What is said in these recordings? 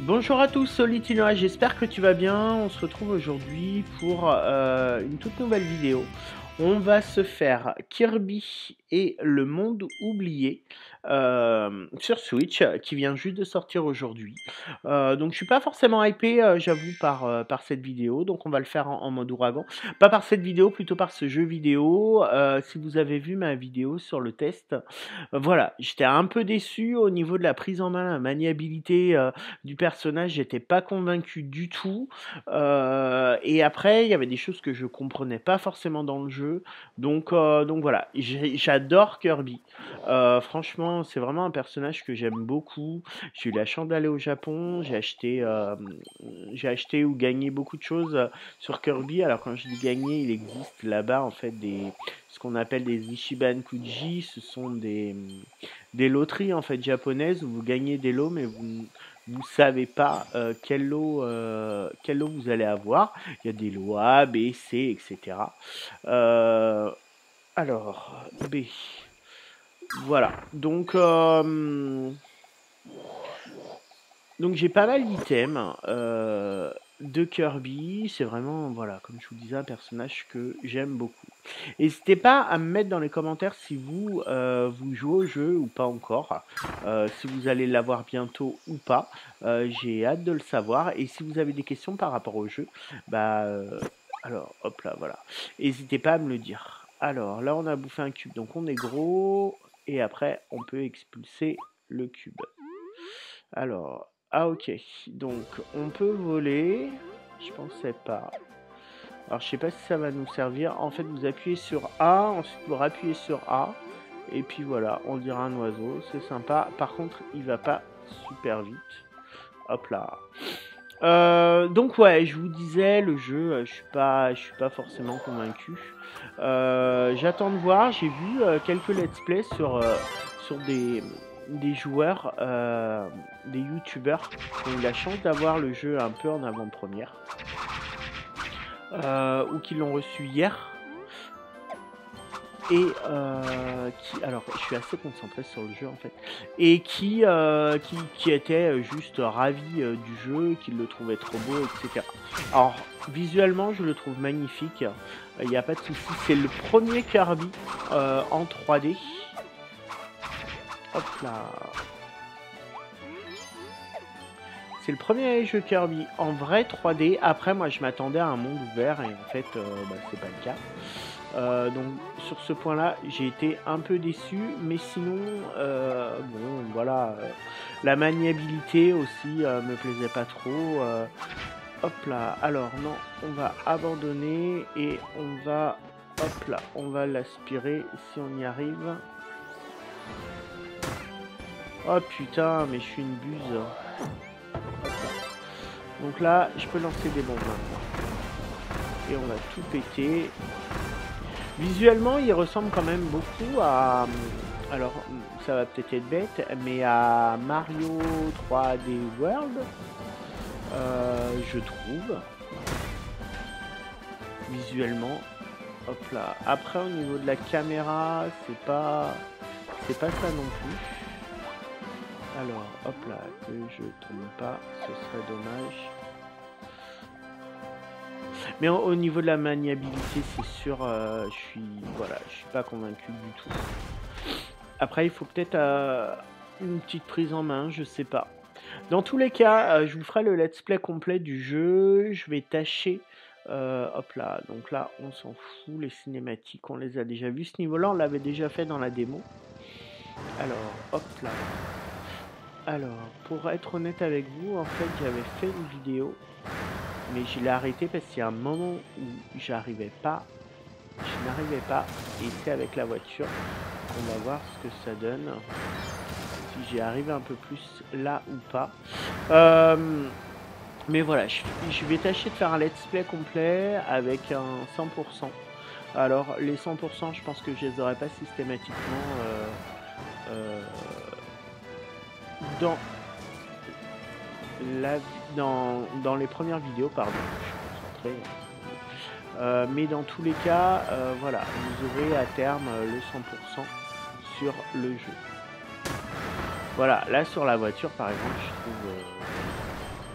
Bonjour à tous, Solitinoa, j'espère que tu vas bien. On se retrouve aujourd'hui pour une toute nouvelle vidéo. On va se faire Kirby et le monde oublié sur Switch, qui vient juste de sortir aujourd'hui. Donc je suis pas forcément hypé, j'avoue, par cette vidéo. Donc on va le faire en mode ouragan. Pas par cette vidéo, plutôt par ce jeu vidéo. Si vous avez vu ma vidéo sur le test, voilà, j'étais un peu déçu au niveau de la prise en main, la maniabilité du personnage, j'étais pas convaincu du tout. Et après, il y avait des choses que je comprenais pas forcément dans le jeu. Donc voilà, j'adore Kirby. Franchement, c'est vraiment un personnage que j'aime beaucoup. J'ai eu la chance d'aller au Japon, j'ai acheté ou gagné beaucoup de choses sur Kirby. Alors quand je dis gagner, il existe là-bas en fait ce qu'on appelle des Ichiban Kuji. Ce sont des loteries en fait japonaises où vous gagnez des lots, mais vous savez pas quel lot vous allez avoir. Il y a des lots A, B, C, etc. Euh, alors, B. Voilà. Donc j'ai pas mal d'items de Kirby. C'est vraiment, voilà, comme je vous disais, un personnage que j'aime beaucoup. N'hésitez pas à me mettre dans les commentaires si vous jouez au jeu ou pas encore. Si vous allez l'avoir bientôt ou pas. J'ai hâte de le savoir. Et si vous avez des questions par rapport au jeu, alors, hop là, voilà. N'hésitez pas à me le dire. Alors, là, on a bouffé un cube, donc on est gros. Et après, on peut expulser le cube. Alors, ah ok. Donc, on peut voler. Je pensais pas. Alors, je sais pas si ça va nous servir. En fait, vous appuyez sur A, ensuite vous rappuyez sur A. Et puis voilà, on dirait un oiseau. C'est sympa. Par contre, il va pas super vite. Hop là. Donc ouais, je vous disais, le jeu, je suis pas forcément convaincu. J'attends de voir. J'ai vu quelques let's play sur des joueurs, des youtubeurs qui ont eu la chance d'avoir le jeu un peu en avant-première, ou qui l'ont reçu hier. Et alors je suis assez concentré sur le jeu en fait, et qui était juste ravi du jeu, qui le trouvait trop beau, etc. Alors visuellement je le trouve magnifique, il n'y a pas de souci, c'est le premier Kirby en 3D. Hop là. C'est le premier jeu Kirby en vrai 3D. Après moi je m'attendais à un monde ouvert et en fait c'est pas le cas. Donc sur ce point là j'ai été un peu déçu, mais sinon bon voilà, la maniabilité aussi me plaisait pas trop. Hop là, alors non, on va abandonner et on va, hop là, on va l'aspirer si on y arrive. Oh putain, mais je suis une buse. Donc là je peux lancer des bombes maintenant et on va tout péter. Visuellement, il ressemble quand même beaucoup à... Alors, ça va peut-être être bête, mais à Mario 3D World, je trouve. Visuellement. Hop là. Après, au niveau de la caméra, c'est pas ça non plus. Alors, hop là, que je tombe pas, ce serait dommage. Mais au niveau de la maniabilité, c'est sûr, je suis pas convaincu du tout. Après, il faut peut-être une petite prise en main, je sais pas. Dans tous les cas, je vous ferai le let's play complet du jeu. Je vais tâcher. Hop là, donc là, on s'en fout. Les cinématiques, on les a déjà vues. Ce niveau-là, on l'avait déjà fait dans la démo. Alors, hop là. Alors, pour être honnête avec vous, en fait, j'avais fait une vidéo, mais je l'ai arrêté parce qu'il y a un moment où je n'arrivais pas, et c'est avec la voiture. On va voir ce que ça donne, si j'y arrive un peu plus là ou pas. Mais voilà, je vais tâcher de faire un let's play complet avec un 100%. Alors les 100%, je pense que je les aurai pas systématiquement dans les premières vidéos, pardon, je suis concentré. Mais dans tous les cas, voilà, vous aurez à terme le 100% sur le jeu. Voilà, là sur la voiture par exemple, je trouve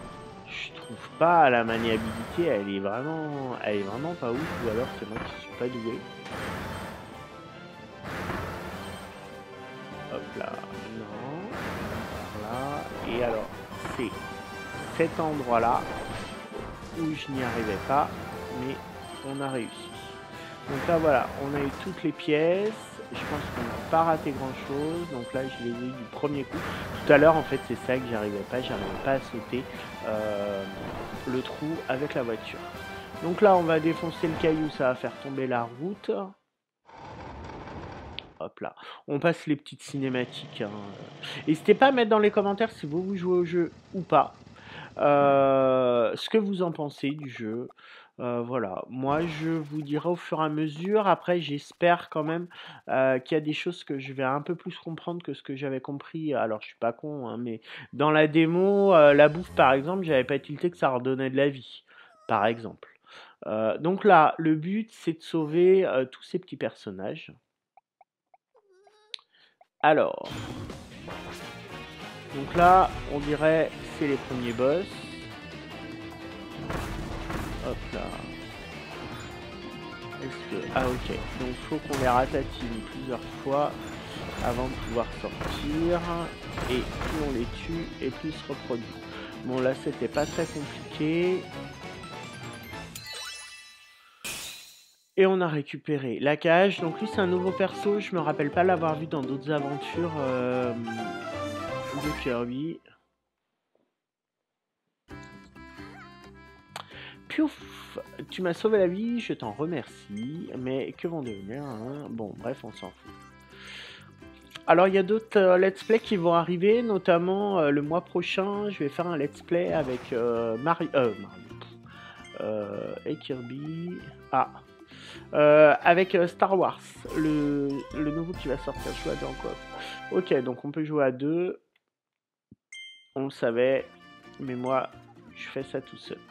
Je trouve pas la maniabilité, elle est vraiment pas ouf, ou alors c'est moi qui suis pas doué. Hop là, non, là, et alors c'est cet endroit là où je n'y arrivais pas, mais on a réussi. Donc là voilà, on a eu toutes les pièces, je pense qu'on n'a pas raté grand chose, donc là je l'ai eu du premier coup. Tout à l'heure en fait c'est ça que j'arrivais pas à sauter le trou avec la voiture. Donc là on va défoncer le caillou, ça va faire tomber la route. Hop là, on passe les petites cinématiques. Hein. N'hésitez pas à mettre dans les commentaires si vous jouez au jeu ou pas. Ce que vous en pensez du jeu. Voilà, moi je vous dirai au fur et à mesure. Après, j'espère quand même qu'il y a des choses que je vais un peu plus comprendre que ce que j'avais compris. Alors, je suis pas con, hein, mais dans la démo, la bouffe par exemple, j'avais pas tilté que ça redonnait de la vie, par exemple. Donc là, le but c'est de sauver tous ces petits personnages. Alors, donc là, on dirait c'est les premiers boss. Hop là. Est-ce que... Ah ok, donc faut qu'on les ratatine plusieurs fois avant de pouvoir sortir. Et plus on les tue, et plus ils se reproduisent. Bon là c'était pas très compliqué. Et on a récupéré la cage. Donc lui c'est un nouveau perso, je me rappelle pas l'avoir vu dans d'autres aventures de Kirby. Piouf, tu m'as sauvé la vie, je t'en remercie. Mais que vont devenir hein? Bon, bref, on s'en fout. Alors, il y a d'autres let's play qui vont arriver, notamment le mois prochain. Je vais faire un let's play avec Mario et Kirby. Ah, avec Star Wars, le nouveau qui va sortir. Je joue à deux en coop. Ok, donc on peut jouer à deux. On le savait, mais moi, je fais ça tout seul.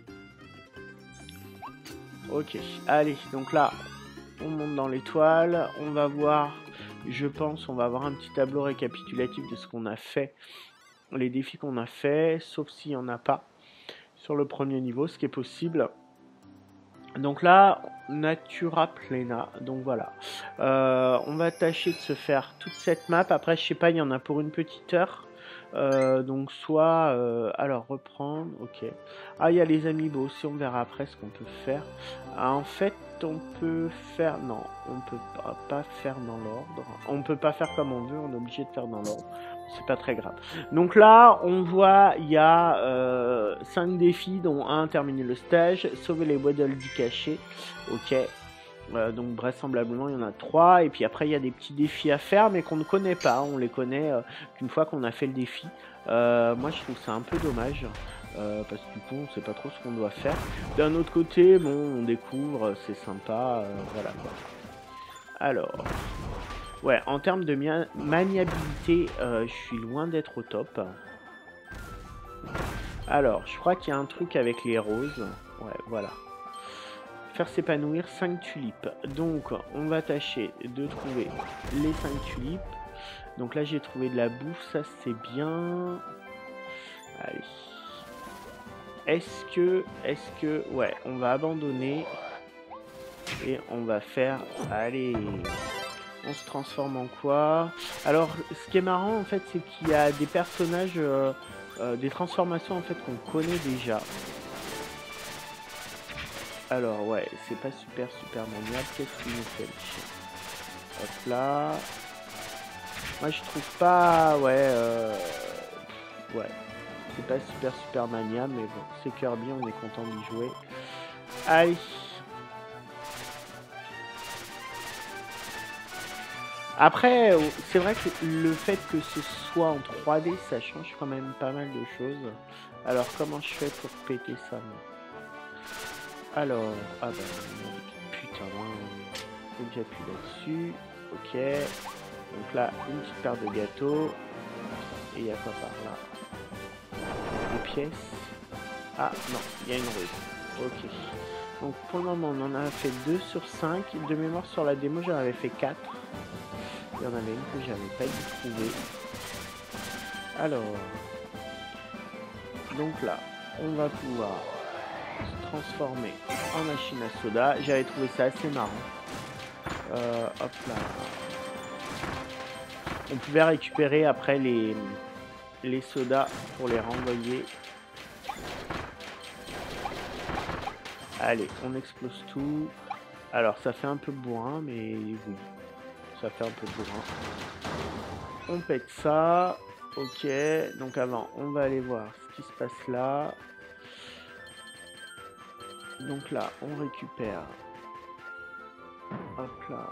Ok, allez, donc là, on monte dans l'étoile, on va voir, je pense, on va avoir un petit tableau récapitulatif de ce qu'on a fait, les défis qu'on a fait, sauf s'il n'y en a pas sur le premier niveau, ce qui est possible. Donc là, Natura Plena, donc voilà. On va tâcher de se faire toute cette map, après, je sais pas, il y en a pour une petite heure. Donc soit alors reprendre, ok. Ah il y a les amiibo aussi, on verra après ce qu'on peut faire. Ah, en fait on peut faire, non on peut pas faire dans l'ordre, on peut pas faire comme on veut, on est obligé de faire dans l'ordre, c'est pas très grave. Donc là on voit il y a 5 défis dont un terminer le stage, sauver les Waddle Dee cachés, ok. Donc vraisemblablement il y en a 3 et puis après il y a des petits défis à faire mais qu'on ne connaît pas, on les connaît qu'une fois qu'on a fait le défi. Moi je trouve ça un peu dommage parce que du coup on sait pas trop ce qu'on doit faire. D'un autre côté bon on découvre, c'est sympa, voilà quoi. Alors ouais, en termes de maniabilité je suis loin d'être au top. Alors je crois qu'il y a un truc avec les roses, ouais voilà. Faire s'épanouir 5 tulipes. Donc on va tâcher de trouver les 5 tulipes. Donc là j'ai trouvé de la bouffe, ça c'est bien. Allez. Est-ce que... Ouais, on va abandonner. Et on va faire... Allez. On se transforme en quoi? Alors ce qui est marrant en fait c'est qu'il y a des personnages, des transformations en fait qu'on connaît déjà. Alors ouais, c'est pas super maniable. Qu'est-ce qu'il nous fait le chien? Hop là. Moi je trouve pas, ouais, c'est pas super maniable, mais bon, c'est Kirby, on est content d'y jouer. Allez. Après, c'est vrai que le fait que ce soit en 3D, ça change quand même pas mal de choses. Alors comment je fais pour péter ça moi? Alors, ah bah putain, faut que j'appuie là-dessus. Ok. Donc là, une petite paire de gâteaux. Et il y a quoi par là? Des pièces. Ah non, il y a une ruse. Ok. Donc pour le moment, on en a fait 2 sur 5. De mémoire sur la démo, j'en avais fait 4. Il y en avait une que j'avais pas dû trouver. Alors. Donc là. on va pouvoir se transformer en machine à soda. J'avais trouvé ça assez marrant. Hop là. On pouvait récupérer après les sodas pour les renvoyer. Allez, on explose tout. Alors, ça fait un peu bourrin, mais oui, ça fait un peu bourrin. On pète ça. Ok, donc avant, on va aller voir ce qui se passe là. Donc là, on récupère. Hop là.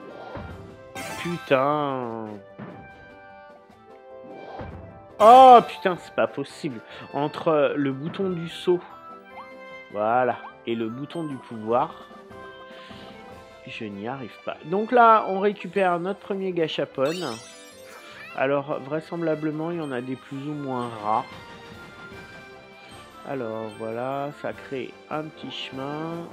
Putain. Oh putain, c'est pas possible. Entre le bouton du saut, voilà, et le bouton du pouvoir, je n'y arrive pas. Donc là, on récupère notre premier gâchapon. Alors, vraisemblablement, il y en a des plus ou moins rares. Alors, voilà, ça crée un petit chemin.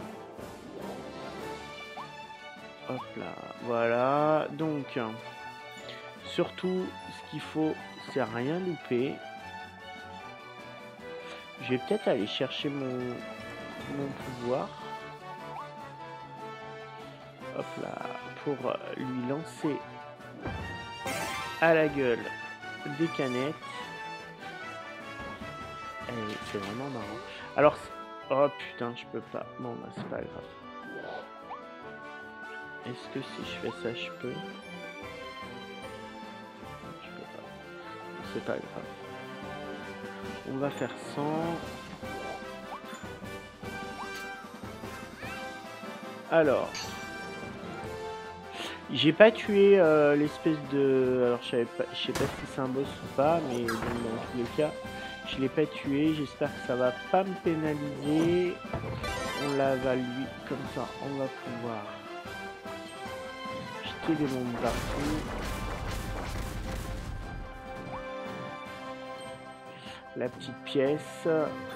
Hop là, voilà. Donc, surtout, ce qu'il faut, c'est rien louper. Je vais peut-être aller chercher mon pouvoir. Hop là, pour lui lancer à la gueule des canettes. Et c'est vraiment marrant. Alors, oh putain, je peux pas. Bon, bah, c'est pas grave. Est-ce que si je fais ça, je peux? Je peux pas. C'est pas grave. On va faire 100. Alors, j'ai pas tué l'espèce de... Alors, je sais pas si c'est un boss ou pas, mais bon, dans tous les cas, je l'ai pas tué. J'espère que ça va pas me pénaliser. On l'avale lui comme ça. On va pouvoir jeter des bombes partout. La petite pièce.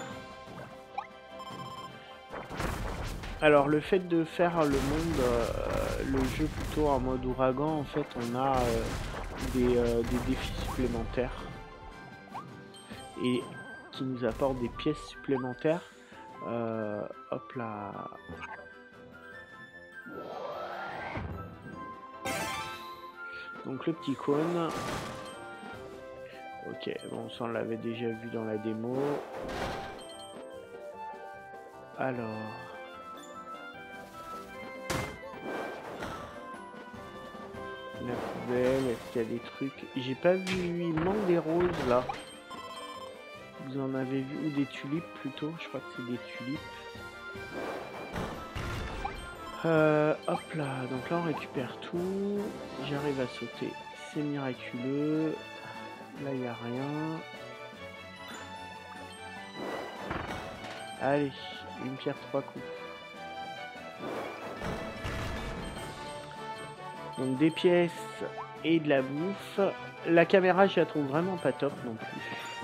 Alors le fait de faire le monde, le jeu plutôt en mode ouragan, en fait on a des défis supplémentaires et qui nous apportent des pièces supplémentaires. Hop là. Donc le petit cône. Ok, bon ça on l'avait déjà vu dans la démo. Alors... La poubelle, est-ce qu'il y a des trucs? J'ai pas vu, il manque des roses là. Vous en avez vu, ou des tulipes plutôt, je crois que c'est des tulipes. Hop là, donc là on récupère tout. J'arrive à sauter, c'est miraculeux. Là il n'y a rien. Allez, une pierre 3 coups. Donc des pièces et de la bouffe. La caméra, je la trouve vraiment pas top non plus.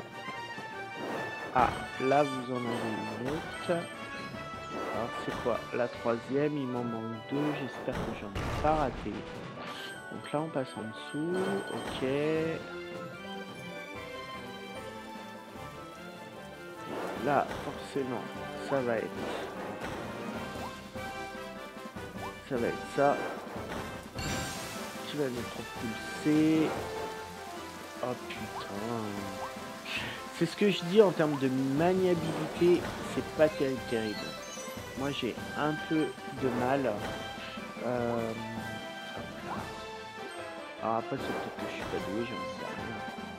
Ah, là vous en avez une autre. Alors c'est quoi? La troisième, il m'en manque deux. J'espère que j'en ai pas raté. Donc là on passe en dessous. Ok. Là forcément ça va être ça. Qui va nous propulser. Oh putain. C'est ce que je dis en termes de maniabilité, c'est pas terrible. Moi j'ai un peu de mal. Alors après c'est peut-être que je suis pas doué, j'en sais rien.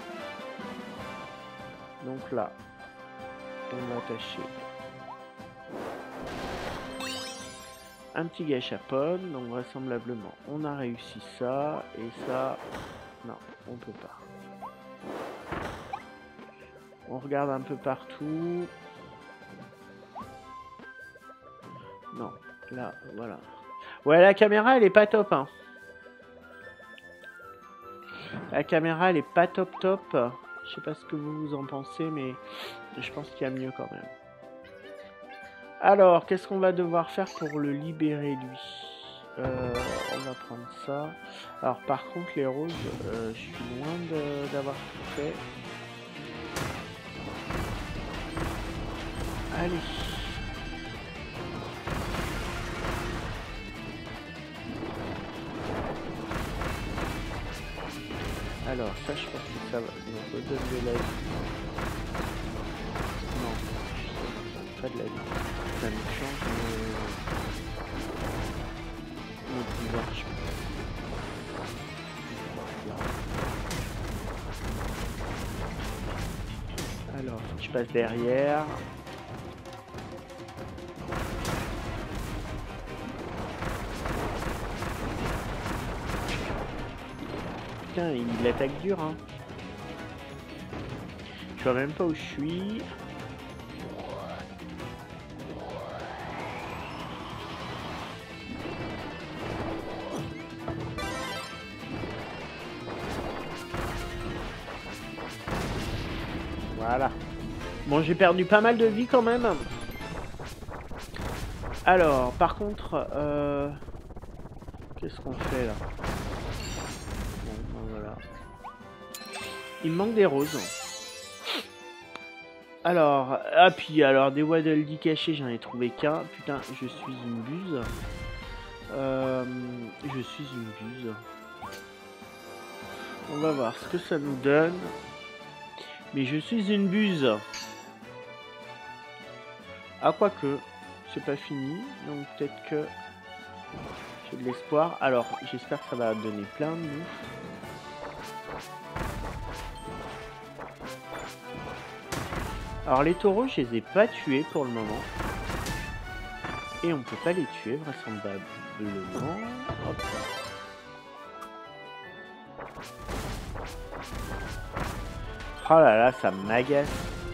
Donc là, on va attacher un petit gâchapon, donc vraisemblablement on a réussi ça, et ça, non, on peut pas. On regarde un peu partout. Non, là, voilà. Ouais, la caméra, elle est pas top, hein. La caméra, elle est pas top. Je sais pas ce que vous en pensez, mais je pense qu'il y a mieux quand même. Alors, qu'est-ce qu'on va devoir faire pour le libérer, lui? On va prendre ça. Alors, par contre, les roses, je suis loin d'avoir tout fait. Allez. Alors, ça, je pense que ça va nous redonne de la vie. Non, pas de la vie. Ça nous change nos pouvoirs, je pense. Alors, je passe derrière. Putain, il attaque dur, hein. Je vois même pas où je suis. Voilà. Bon, j'ai perdu pas mal de vie quand même. Alors, par contre, qu'est-ce qu'on fait là? Bon, ben voilà. Il me manque des roses. Alors, ah puis alors des Waddle Dee cachés, j'en ai trouvé qu'un. Putain, je suis une buse. Je suis une buse. On va voir ce que ça nous donne. Mais je suis une buse. Ah, quoique, c'est pas fini. Donc peut-être que j'ai de l'espoir. Alors, j'espère que ça va donner plein de bouffe. Alors les taureaux, je les ai pas tués pour le moment. Et on peut pas les tuer vraisemblablement. Hop là. Oh là là, ça m'agace.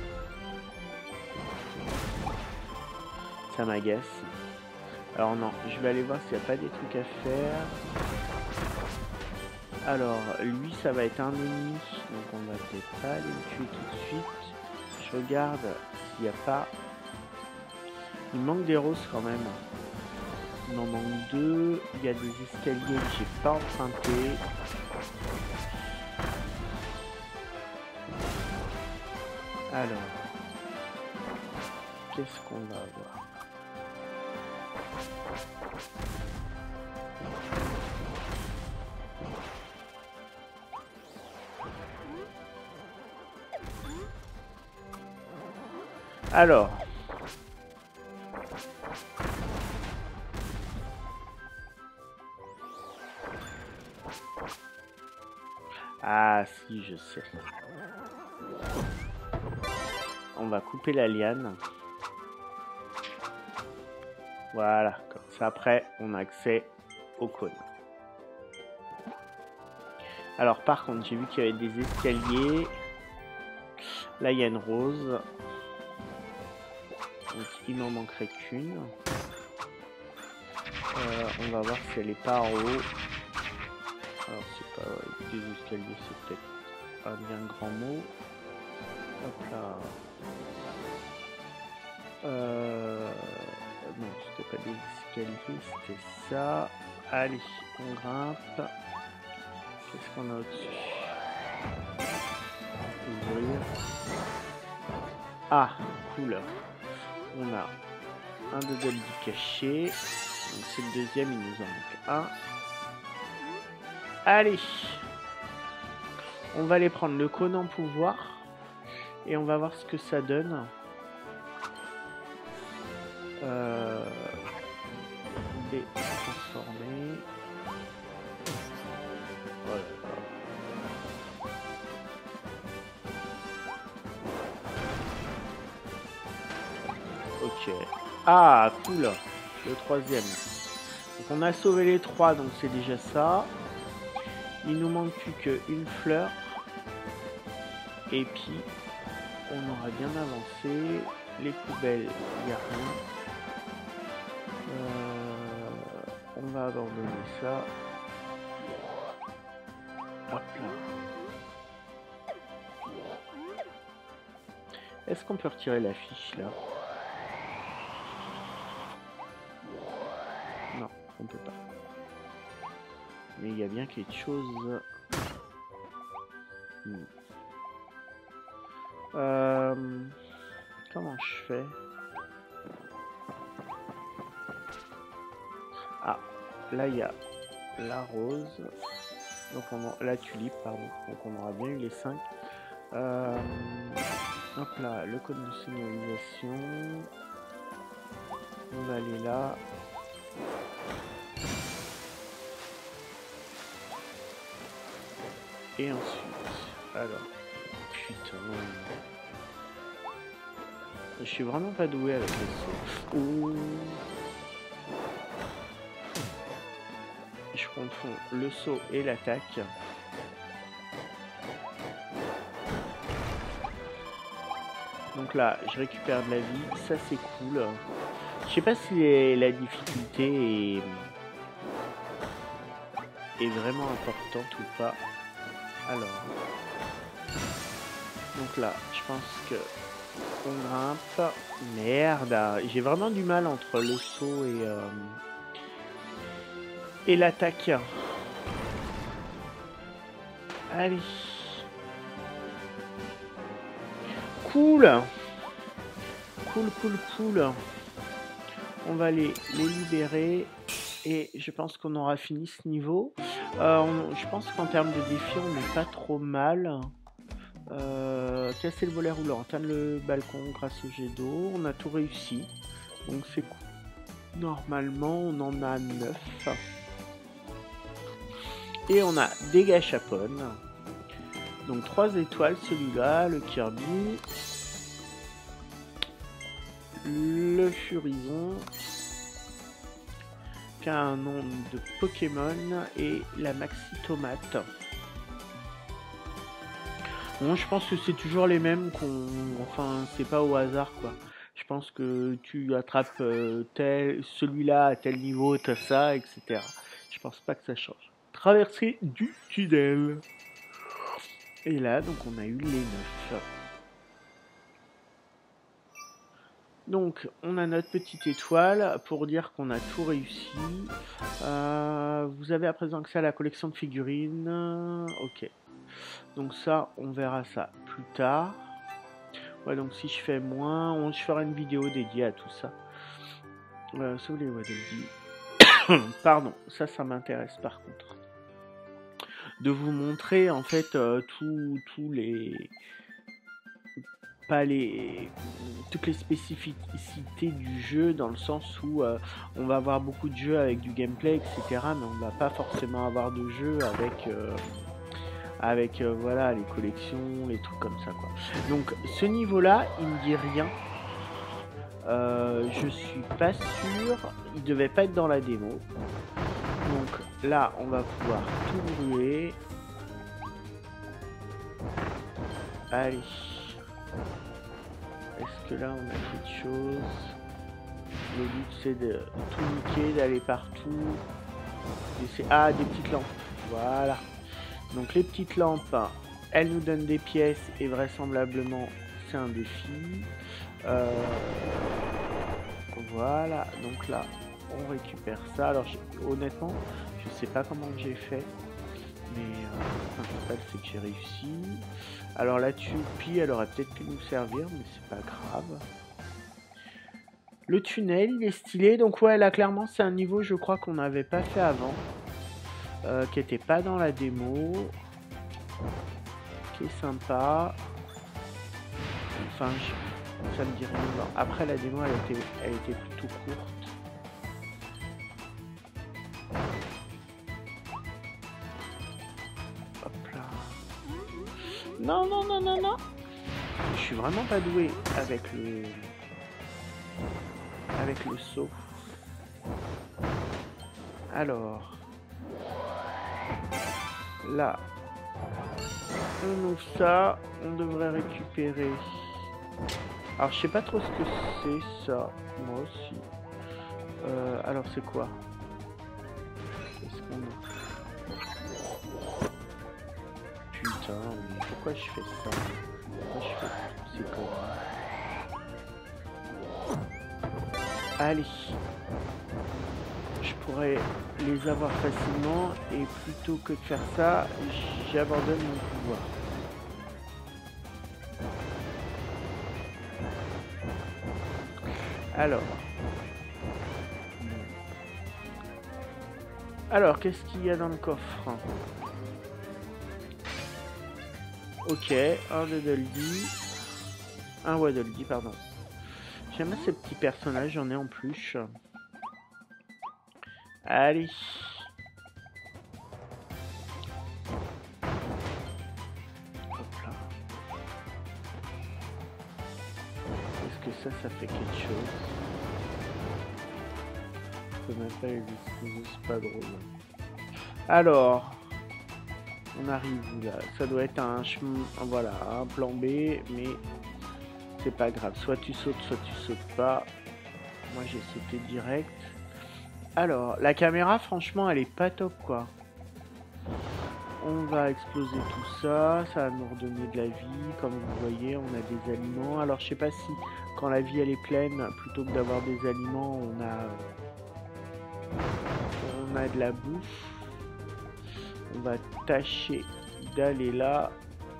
Ça m'agace. Alors non, je vais aller voir s'il n'y a pas des trucs à faire. Alors, lui, ça va être un ennemi. Donc on va peut-être pas aller le tuer tout de suite. Je regarde s'il n'y a pas... Il manque des roses quand même. Il en manque 2. Il y a des escaliers que j'ai pas empruntés. Alors, qu'est-ce qu'on va avoir? Alors, ah si, je sais. On va couper la liane. Voilà, comme ça après on a accès au cône. Alors par contre, j'ai vu qu'il y avait des escaliers. Là il y a une rose. Donc il n'en manquerait qu'une. On va voir si elle est pas en haut. Alors c'est pas des escaliers, c'est peut-être un bien grand mot. Hop là. Non, c'était pas des escaliers, c'était ça. Allez, on grimpe. Qu'est-ce qu'on a au-dessus? Ouvrir. Ah, cool. On a un Waddle Dee caché. Donc c'est le deuxième, il nous en manque un. Allez. On va aller prendre le cône en pouvoir. Et on va voir ce que ça donne. B transformé. Voilà. Ok. Ah, cool. Le troisième. Donc on a sauvé les trois, donc c'est déjà ça. Il nous manque plus qu'une fleur. Et puis, on aura bien avancé. Les poubelles, il n'y a rien. On va abandonner ça. Hop là. Est-ce qu'on peut retirer la fiche là? Non, on peut pas. Mais il y a bien quelque chose. Comment je fais? là il y a la rose, donc la tulipe, pardon, donc on aura bien eu les 5. Hop là, le code de signalisation, on va aller là. Et ensuite, alors, putain, je suis vraiment pas doué avec les sauts. Oh. Je confonds le saut et l'attaque. Donc là, je récupère de la vie, ça c'est cool. Je sais pas si la difficulté est vraiment importante ou pas. Alors, donc là, je pense que on grimpe. Merde, j'ai vraiment du mal entre le saut et l'attaque. Allez. Cool. Cool. On va les libérer. Et je pense qu'on aura fini ce niveau. Je pense qu'en termes de défi, on n'est pas trop mal. Casser le volet roulant, atteindre le balcon grâce au jet d'eau. On a tout réussi. Donc c'est cool. Normalement, on en a 9. Et on a des gâchapones. Donc 3 étoiles, celui-là, le Kirby. Le Furison. Qui a un nom de Pokémon. Et la Maxi Tomate. Bon, je pense que c'est toujours les mêmes Enfin, c'est pas au hasard, quoi. Je pense que tu attrapes celui-là à tel niveau, t'as ça, etc. Je pense pas que ça change. Traversée du tunnel. Et là, donc, on a eu les 9. Donc, on a notre petite étoile pour dire qu'on a tout réussi. Vous avez à présent accès à la collection de figurines. Ok. Donc ça, on verra ça plus tard. Ouais, donc si je fais moins, je ferai une vidéo dédiée à tout ça. Sauve les voies de vie. Pardon, ça m'intéresse par contre. De vous montrer en fait toutes les spécificités du jeu, dans le sens où on va avoir beaucoup de jeux avec du gameplay, etc. Mais on va pas forcément avoir de jeux avec voilà, les collections, les trucs comme ça, quoi. Donc ce niveau là il me dit rien, je suis pas sûr, il devait pas être dans la démo. Donc là on va pouvoir tout brûler. Allez, est-ce que là on a quelque chose? Le but c'est de tout niquer, d'aller partout. Ah, des petites lampes, voilà. Donc les petites lampes, elles nous donnent des pièces et vraisemblablement c'est un défi. Voilà, donc là on récupère ça. Alors honnêtement, je sais pas comment j'ai fait, mais le principal c'est que j'ai réussi. Alors la Tupi, elle aurait peut-être pu nous servir, mais c'est pas grave. Le tunnel, il est stylé. Donc ouais, là clairement c'est un niveau, je crois, qu'on n'avait pas fait avant. Qui était pas dans la démo, qui est sympa. Enfin, ça me dit rien. Après la démo, elle était plutôt courte. Hop là. Non. Je suis vraiment pas doué avec le saut. Alors. Là, on ouvre ça, on devrait récupérer. Alors, je sais pas trop ce que c'est ça, moi aussi. Alors, c'est quoi? Qu'est-ce qu'on a? Putain, pourquoi je fais ça? Pourquoi je fais c'est quoi? Allez. Je pourrais les avoir facilement et plutôt que de faire ça, j'abandonne mon pouvoir. Alors, Alors, qu'est-ce qu'il y a dans le coffre? Ok, un Dodoldi. Un Waddledee, pardon. J'aime bien ces petits personnages, j'en ai en plus. Allez. Hop là. Est-ce que ça fait quelque chose? Je peux même pas les utiliser, c'est pas drôle. Alors, on arrive là. Ça doit être un chemin, voilà, un plan B, mais c'est pas grave. Soit tu sautes pas. Moi j'ai sauté direct. Alors, la caméra, franchement, elle est pas top, quoi. On va exploser tout ça. Ça va nous redonner de la vie. Comme vous voyez, on a des aliments. Alors, je sais pas si, quand la vie, elle est pleine, plutôt que d'avoir des aliments, on a de la bouffe. On va tâcher d'aller là.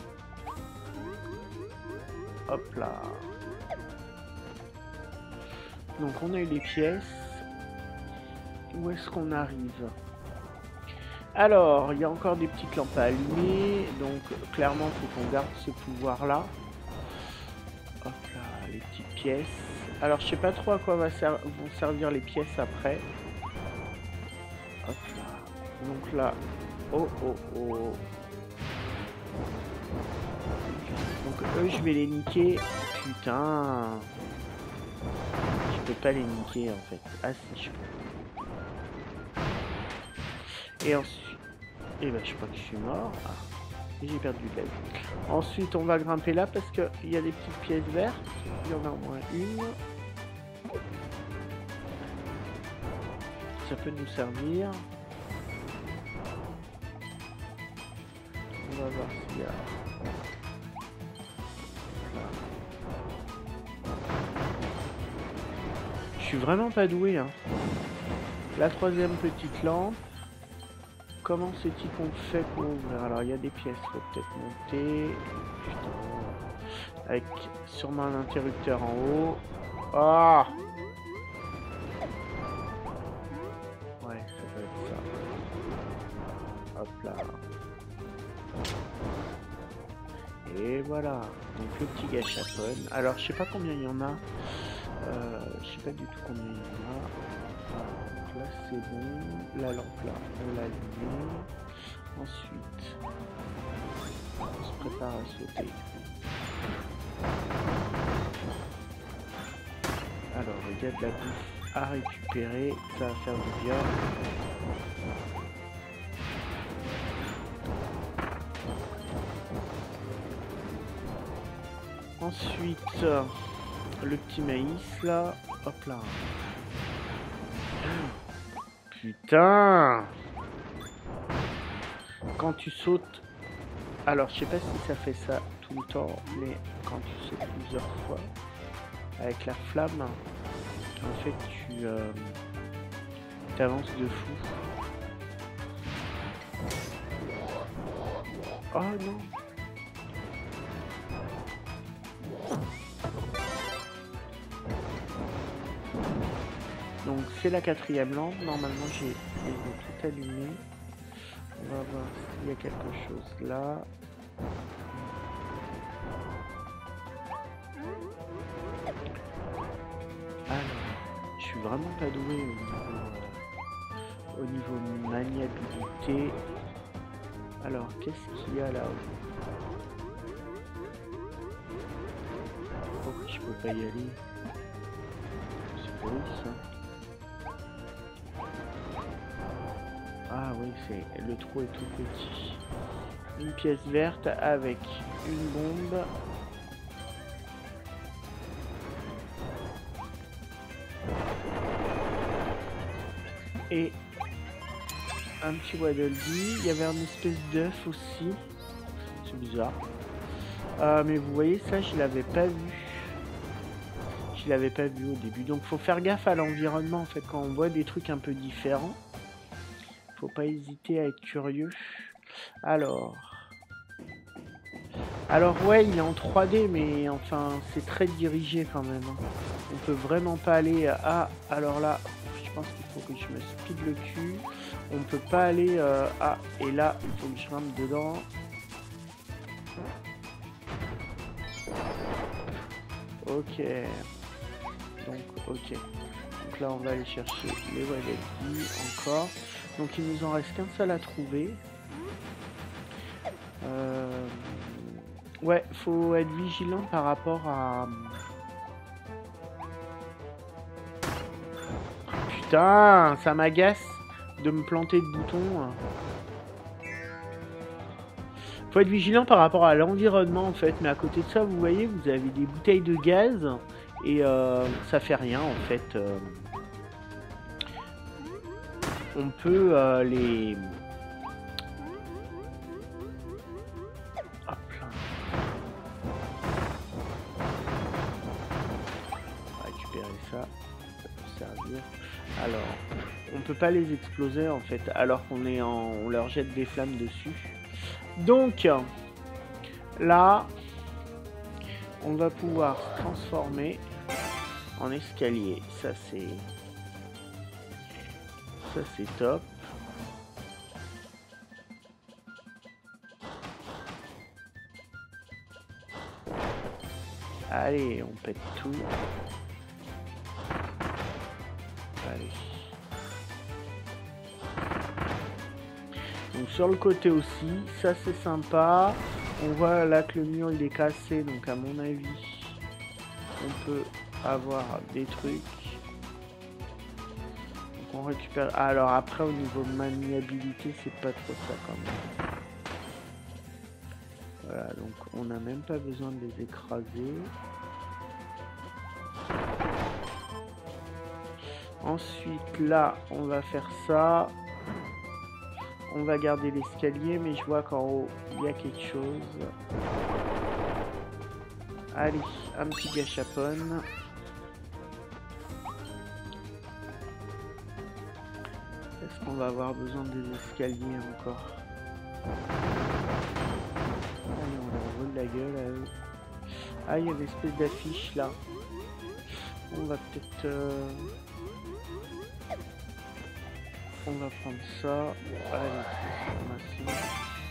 Hop là. Donc, on a eu les pièces. Où est-ce qu'on arrive? Alors, il y a encore des petites lampes à allumer, donc clairement, il faut qu'on garde ce pouvoir-là. Hop là, les petites pièces. Alors, je sais pas trop à quoi vont servir les pièces après. Hop là. Donc là, oh oh oh. Donc eux, je vais les niquer. Putain. Je peux pas les niquer en fait. Ah si, je peux. Et ensuite, et ben je crois que je suis mort. Ah, j'ai perdu de la vie. Ensuite, on va grimper là parce qu'il y a des petites pièces vertes. Il y en a au moins une. Ça peut nous servir. On va voir s'il y a. Je suis vraiment pas doué, hein. La troisième petite lampe. Comment c'est-il qu'on fait pour ouvrir? Alors, il y a des pièces, faut peut-être monter. Putain. Avec sûrement un interrupteur en haut. Ah! Ouais, ça doit être ça. Hop là. Et voilà. Donc, le petit gâchapon. Alors, je sais pas combien il y en a. Je sais pas du tout combien il y en a. Là c'est bon, la lampe là on l'a allumée. Ensuite on se prépare à sauter. Alors il y a de la bouffe à récupérer, ça va faire du bien. Ensuite le petit maïs là, hop là. Putain! Quand tu sautes... Alors, je sais pas si ça fait ça tout le temps, mais quand tu sautes plusieurs fois, avec la flamme, en fait, tu avances de fou. Oh non! Donc c'est la quatrième lampe, normalement j'ai tout allumé. On va voir s'il y a quelque chose là. Alors, je suis vraiment pas doué au niveau maniabilité. Alors, qu'est-ce qu'il y a là-haut? Pourquoi je peux pas y aller? C'est beau ça. Ah oui, c'est le trou est tout petit. Une pièce verte avec une bombe. Et un petit Waddledee. Il y avait une espèce d'œuf aussi. C'est bizarre. Mais vous voyez ça, je l'avais pas vu. Je l'avais pas vu au début. Donc faut faire gaffe à l'environnement en fait quand on voit des trucs un peu différents. Faut pas hésiter à être curieux. Alors ouais, il est en 3D, mais enfin, c'est très dirigé quand même. On peut vraiment pas aller... Ah, alors là, je je pense qu'il faut que je me speed le cul. On peut pas aller... Ah, et là, il faut que je rentre dedans. Ok. Donc, ok. Donc là, on va aller chercher les Wallabies encore. Donc, il nous en reste qu'un seul à trouver. Ouais, faut être vigilant par rapport à... Putain, ça m'agace de me planter de boutons. Faut être vigilant par rapport à l'environnement en fait, mais à côté de ça, vous voyez, vous avez des bouteilles de gaz et ça fait rien en fait. On peut les... Hop là. On va récupérer ça, ça peut servir. Alors, on peut pas les exploser en fait, alors qu'on est en... on leur jette des flammes dessus. Donc, là, on va pouvoir se transformer en escalier. Ça c'est top. Allez, on pète tout. Allez. Donc sur le côté aussi, ça c'est sympa. On voit là que le mur il est cassé, donc à mon avis, on peut avoir des trucs. Donc on récupère... Ah, alors après au niveau maniabilité, c'est pas trop ça quand même. Voilà, donc on n'a même pas besoin de les écraser. Ensuite là, on va faire ça. On va garder l'escalier, mais je vois qu'en haut, il y a quelque chose. Allez, un petit gâchapon. Est-ce qu'on va avoir besoin des escaliers encore? Allez, on leur vole la gueule à eux. Ah, il y a une espèce d'affiche là. On va peut-être... On va prendre ça. Allez, transformation.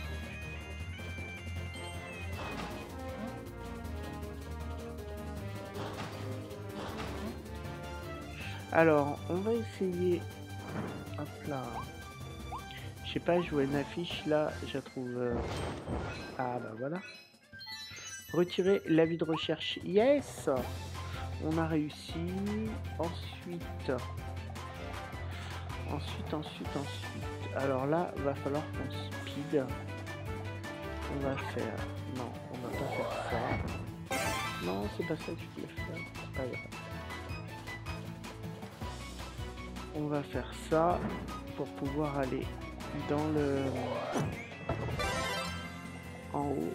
Alors, on va essayer. Hop là. Je sais pas, je vois une affiche là, je la trouve. Ah bah voilà. Retirer l'avis de recherche. Yes! On a réussi. Ensuite. Alors là, va falloir qu'on speed. On va faire... Non, on va pas faire ça. Non, c'est pas ça que je voulais faire. C'est pas grave. On va faire ça pour pouvoir aller dans le... En haut.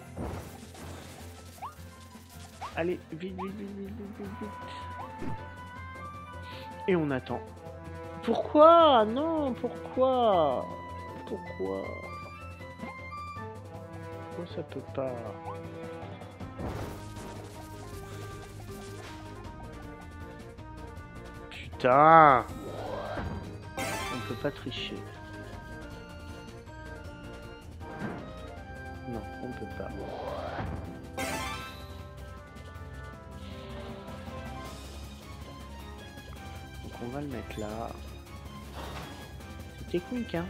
Allez, vite. Et on attend. Pourquoi? Non, pourquoi ça peut pas? Putain! On peut pas tricher. Non, on peut pas. Donc on va le mettre là. C'est technique, hein.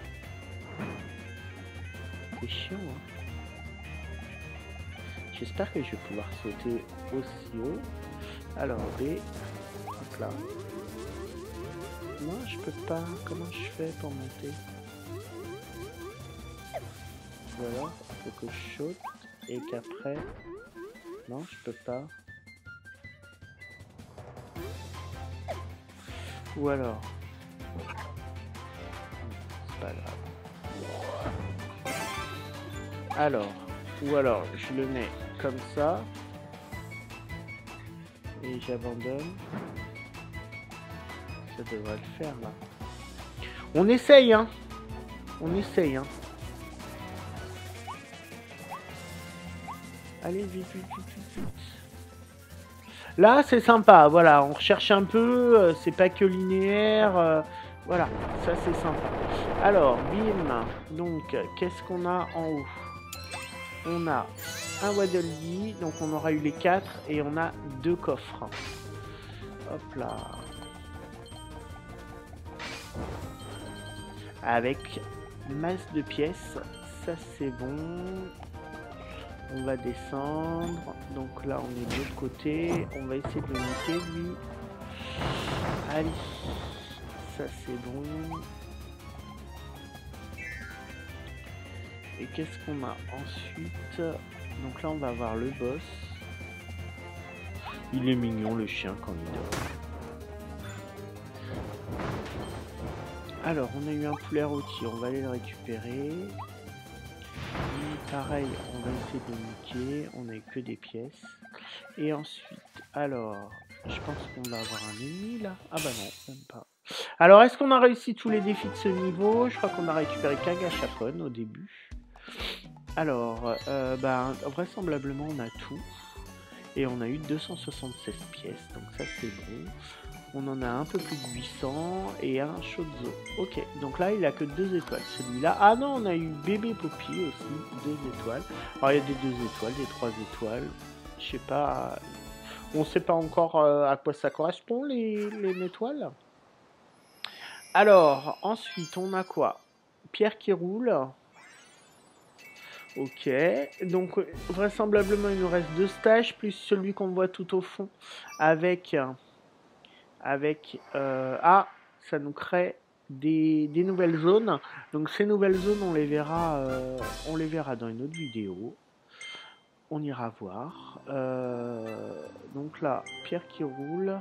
C'est chiant, hein. J'espère que je vais pouvoir sauter aussi haut. Alors B. Hop là. Non, je peux pas. Comment je fais pour monter? Voilà, faut que je saute et qu'après... Non, je peux pas. Ou alors... C'est pas grave. Alors, ou alors, je le mets comme ça. Et j'abandonne. Ça devrait le faire, là. On essaye, hein. On essaye, hein. Allez, vite. Là, c'est sympa, voilà, on recherche un peu, c'est pas que linéaire, Voilà, ça c'est sympa. Alors, bim. Donc, qu'est-ce qu'on a en haut? On a un Waddle Dee, donc on aura eu les 4 et on a 2 coffres. Hop là. Avec masse de pièces, ça c'est bon. On va descendre. Donc là on est de l'autre côté. On va essayer de le niquer lui. Allez. Ça c'est bon. Et qu'est-ce qu'on a ensuite? Donc là on va avoir le boss. Il est mignon le chien quand il dort. Alors on a eu un poulet rôti, on va aller le récupérer. Et pareil, on va essayer de le niquer, on n'a que des pièces. Et ensuite, alors, je pense qu'on va avoir un ennemi là. Ah bah non, même pas. Alors est-ce qu'on a réussi tous les défis de ce niveau? Je crois qu'on a récupéré qu'un gâchapon au début. Alors, vraisemblablement on a tout. Et on a eu 276 pièces, donc ça c'est bon. On en a un peu plus de 800 et un Shozo. Ok, donc là il a que 2 étoiles celui-là. Ah non, on a eu bébé Poppy aussi, 2 étoiles. Alors il y a des 2 étoiles, des 3 étoiles. Je sais pas. On sait pas encore à quoi ça correspond les étoiles. Alors, ensuite on a quoi? Pierre qui roule. Ok, donc vraisemblablement il nous reste 2 stages, plus celui qu'on voit tout au fond avec ah, ça nous crée des nouvelles zones. Donc ces nouvelles zones on les verra dans une autre vidéo. On ira voir. Donc là, pierre qui roule.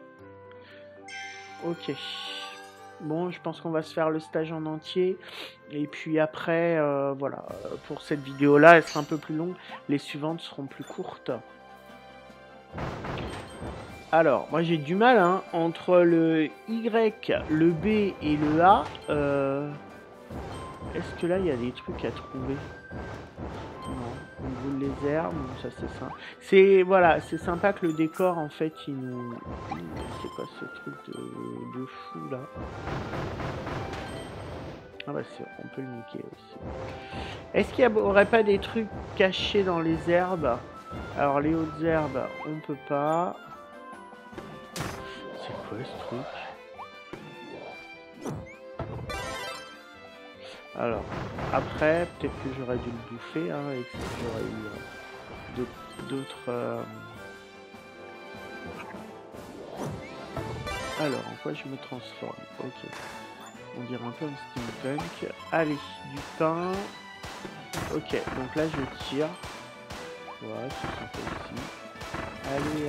Ok. Bon, je pense qu'on va se faire le stage en entier. Et puis après, voilà. Pour cette vidéo-là, elle sera un peu plus longue. Les suivantes seront plus courtes. Alors, moi j'ai du mal, hein, entre le Y, le B et le A. Est-ce que là, il y a des trucs à trouver? Non, on brûle les herbes, ça c'est simple. Voilà, c'est sympa que le décor, en fait, il nous... C'est quoi ce truc de fou, là? Ah bah on peut le niquer aussi. Est-ce qu'il n'y aurait pas des trucs cachés dans les herbes? Alors les hautes herbes, on peut pas. C'est quoi ce truc? Alors, après, peut-être que j'aurais dû le bouffer, hein, et que j'aurais eu d'autres... Alors, en quoi je me transforme? Ok. On dirait un peu un steampunk. Allez, du pain. Ok, donc là je tire. Voilà, c'est sympa aussi. Allez,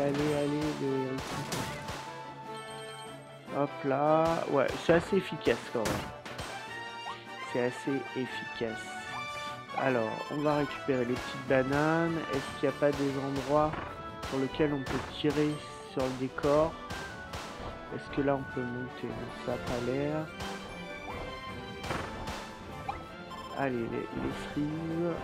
hop là. Ouais, c'est assez efficace quand même. C'est assez efficace. Alors, on va récupérer les petites bananes. Est-ce qu'il n'y a pas des endroits sur lesquels on peut tirer sur le décor? Est-ce que là on peut monter? Ça n'a pas l'air. Allez, les cerises.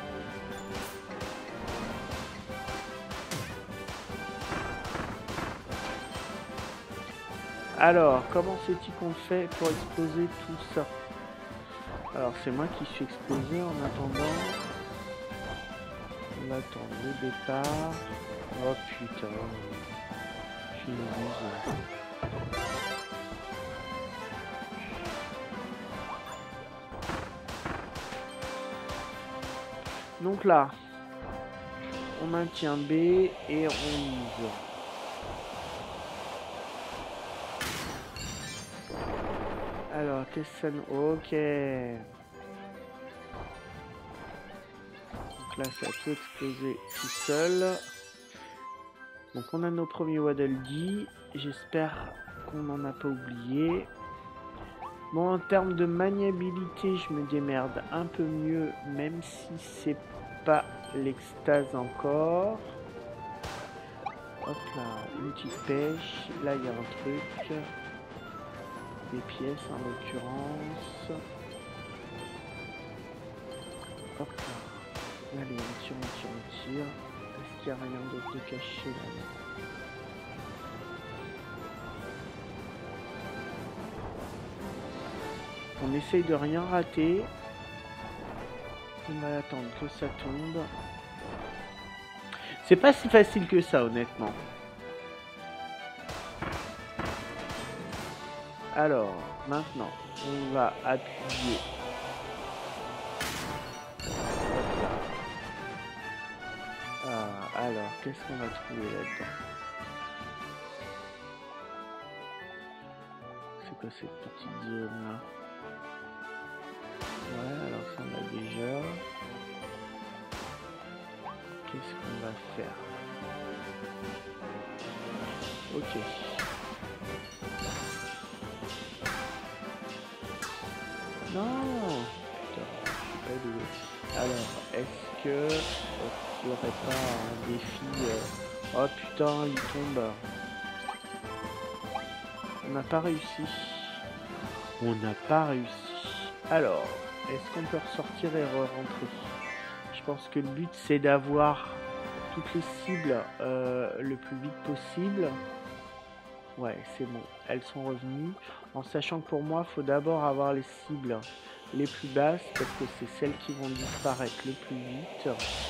Alors, comment c'est-il qu'on fait pour exploser tout ça? Alors, c'est moi qui suis explosé en attendant. On attend le départ. Oh putain. Je suis usé. Donc là, on maintient B et on mise. Alors, qu'est-ce que ça nous... Ok. Donc là, ça a tout explosé tout seul. Donc on a nos premiers Waddle Dee. J'espère qu'on n'en a pas oublié. Bon, en termes de maniabilité, je me démerde un peu mieux, même si c'est pas l'extase encore. Hop là, une petite pêche. Là, il y a un truc. Des pièces en l'occurrence. Hop là. Allez, on tire. Est-ce qu'il n'y a rien d'autre de caché là? On essaye de rien rater. On va attendre que ça tombe. C'est pas si facile que ça, honnêtement. Alors, maintenant, on va appuyer. Alors, qu'est-ce qu'on va trouver là-dedans? C'est quoi cette petite zone-là? Ouais, alors ça on a déjà. Qu'est-ce qu'on va faire? Ok. Non! Putain, je suis pas doué. Alors, est-ce que il n'y aurait pas un défi Oh putain, il tombe. On n'a pas réussi. On n'a pas réussi. Alors, est-ce qu'on peut ressortir et re-rentrer? Je pense que le but c'est d'avoir toutes les cibles le plus vite possible. Ouais, c'est bon. Elles sont revenues. En sachant que pour moi, il faut d'abord avoir les cibles les plus basses parce que c'est celles qui vont disparaître le plus vite.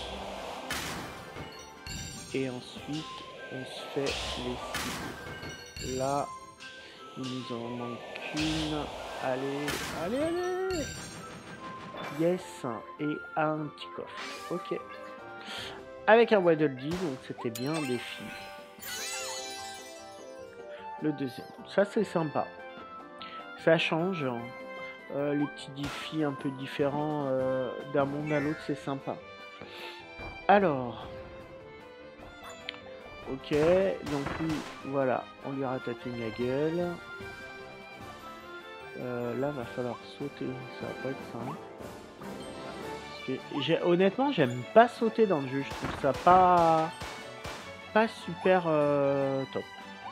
Et ensuite, on se fait les cibles. Là, il nous en manque une. Allez, allez, allez! Yes, et un petit coffre. Ok. Avec un Waddle Dee, donc c'était bien un défi. Le deuxième. Ça, c'est sympa. Ça change. Les petits défis un peu différents d'un monde à l'autre, c'est sympa. Alors. Ok, donc lui, voilà, on lui ratatine la gueule. Là, va falloir sauter, ça va pas être simple. Honnêtement, j'aime pas sauter dans le jeu, je trouve ça pas super top.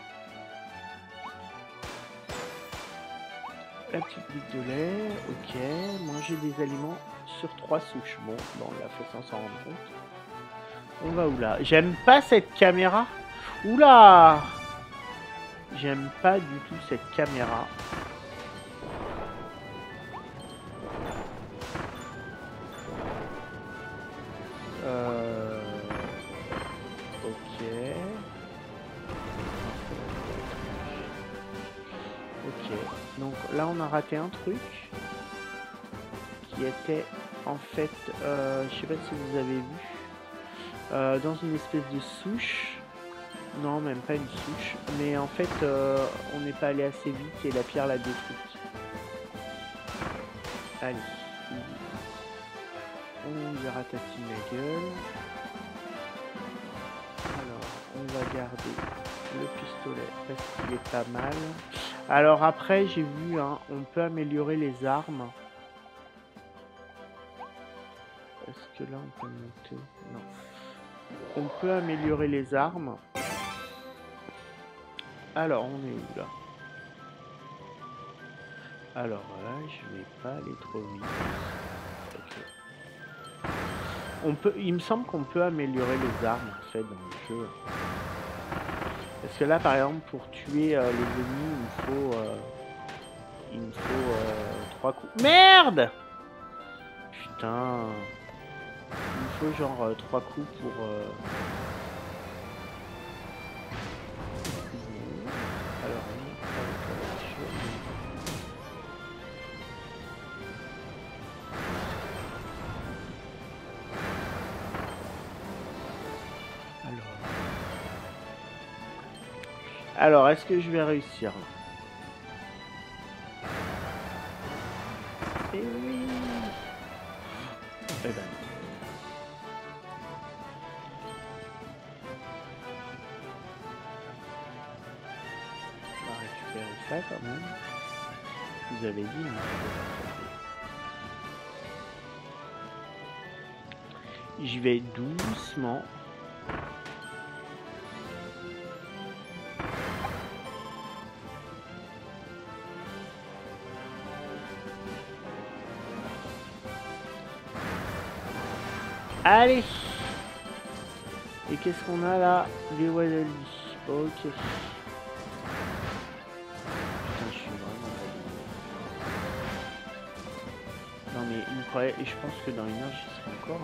La petite bite de lait, ok. Manger des aliments sur 3 souches. Bon, on l'a fait sans s'en rendre compte. On va où là? J'aime pas cette caméra. Oula! J'aime pas du tout cette caméra. Ok. Ok. Donc là, on a raté un truc qui était en fait, je sais pas si vous avez vu, dans une espèce de souche. Non, même pas une souche. Mais en fait, on n'est pas allé assez vite et la pierre l'a détruite. Allez. On lui ratatine la gueule. Alors, on va garder le pistolet parce qu'il est pas mal. Alors après, j'ai vu, hein, on peut améliorer les armes. Est-ce que là, on peut monter? Non. On peut améliorer les armes. Alors, on est où là? Alors là, je vais pas aller trop vite. Okay. On peut, il me semble qu'on peut améliorer les armes en fait dans le jeu. Parce que là, par exemple, pour tuer les ennemis, il me faut 3 coups. Merde! Putain. Il me faut genre 3 coups pour... Alors, alors, est-ce que je vais réussir? Eh oui! Eh ben. On va récupérer ça quand même. Vous avez dit, hein. J'y vais doucement. Allez! Et qu'est-ce qu'on a là? Des Waddle Dee. Ok. Putain, je suis vraiment... mais et je pense que dans 1 heure, j'y serai encore.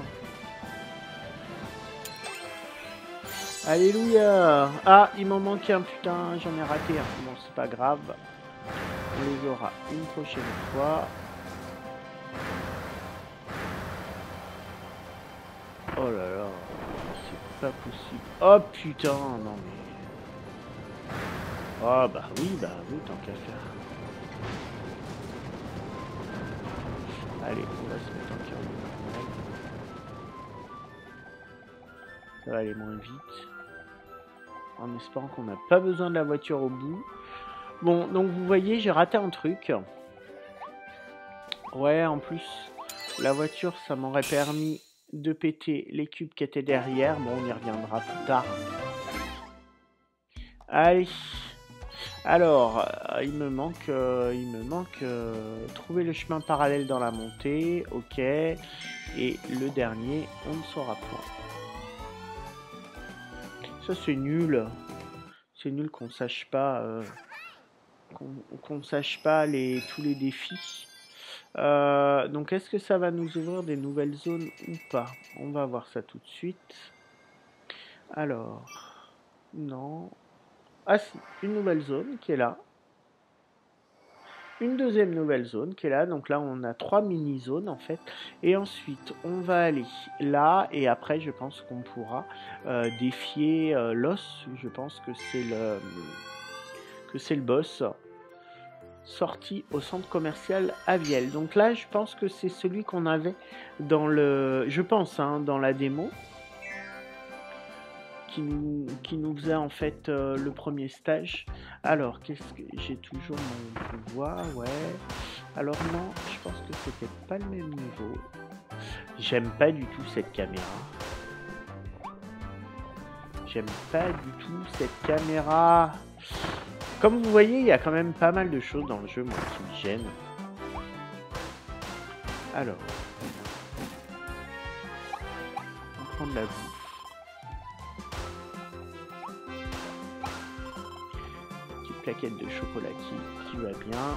Alléluia. Ah, il m'en manque un, putain, j'en ai raté un. Bon, c'est pas grave. On les aura une prochaine fois. Oh là là, c'est pas possible. Oh putain, non mais... Oh bah oui, tant qu'à faire. Allez, on va se mettre en cœur. Ça va aller moins vite. En espérant qu'on n'a pas besoin de la voiture au bout. Bon, donc vous voyez, j'ai raté un truc. Ouais, en plus, la voiture, ça m'aurait permis de péter les cubes qui étaient derrière. Bon, on y reviendra plus tard. Allez. Alors, il me manque trouver le chemin parallèle dans la montée. Ok. Et le dernier, on ne saura point. Ça, c'est nul. C'est nul qu'on sache pas... qu'on sache pas tous les défis. Donc est-ce que ça va nous ouvrir des nouvelles zones ou pas? On va voir ça tout de suite. Alors, non. Ah si, une nouvelle zone qui est là. Une deuxième nouvelle zone qui est là. Donc là, on a 3 mini-zones en fait. Et ensuite, on va aller là. Et après, je pense qu'on pourra défier l'os. Je pense que c'est le boss. Sorti au centre commercial Aviel. Donc là, je pense que c'est celui qu'on avait dans le... Je pense, hein, dans la démo. Qui nous faisait en fait le premier stage. Alors, qu'est-ce que... J'ai toujours mon pouvoir, ouais. Alors non, je pense que c'était pas le même niveau. J'aime pas du tout cette caméra. J'aime pas du tout cette caméra. Comme vous voyez, il y a quand même pas mal de choses dans le jeu, moi, qui me gênent. Alors, on va prendre la bouffe. Petite plaquette de chocolat qui va bien.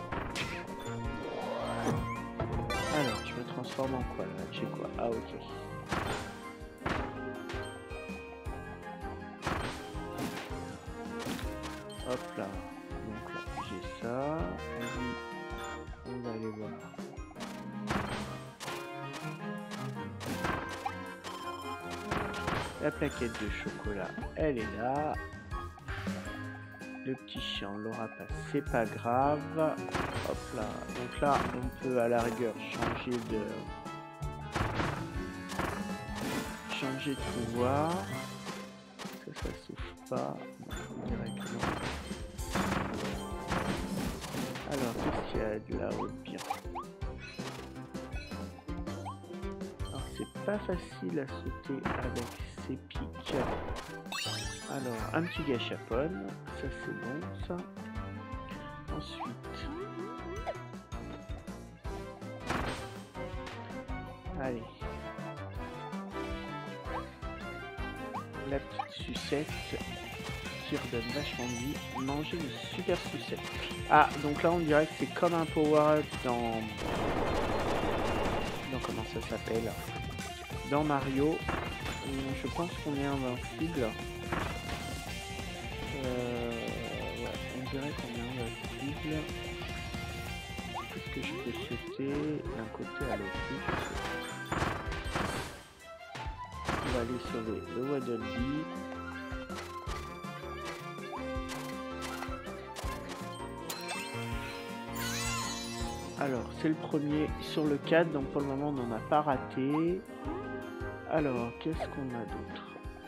Alors, je me transforme en quoi là? J'ai quoi? Ah, ok. Hop là, donc là j'ai ça, on va aller voir. La plaquette de chocolat, elle est là. Le petit chien, on l'aura pas, c'est pas grave. Hop là, donc là on peut à la rigueur changer de pouvoir. Ça souffle pas, directement. Alors, qu'est-ce qu'il y a de là-haut de bien? Alors, c'est pas facile à sauter avec ces pics. Alors, un petit gâchapon, ça c'est bon, ça. Ensuite, allez, la petite sucette qui redonne vachement de vie. Manger une super sucette. Ah, donc là on dirait que c'est comme un power-up dans comment ça s'appelle, dans Mario. Je pense qu'on est invincible. Ouais, on dirait qu'on est invincible. Est-ce que je peux sauter d'un côté à l'autre? On va aller sauver le Waddle Dee. Alors, c'est le premier sur le 4, donc pour le moment on n'en a pas raté. Alors, qu'est-ce qu'on a d'autre?